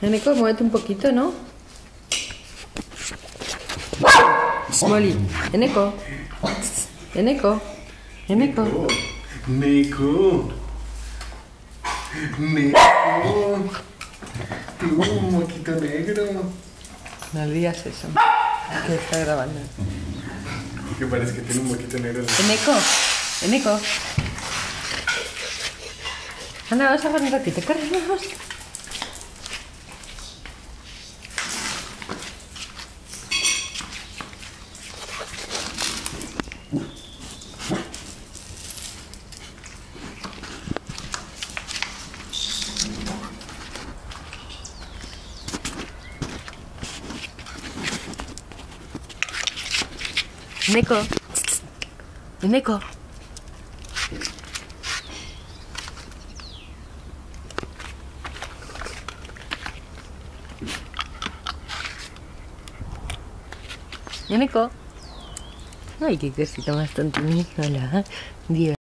Eneco, muévete un poquito, ¿no? Molly, Eneco. Eneco. Eneco. Neko. Neko. Tú, moquito negro. No le digas eso. Que está grabando. Que parece que tiene un moquito negro. Eneco. Eneco. Anda, vamos a jugar un ratito. Corre, vamos. Eneco. Eneco. Eneco. Ay, qué cosita más tonta. Hola. Dios.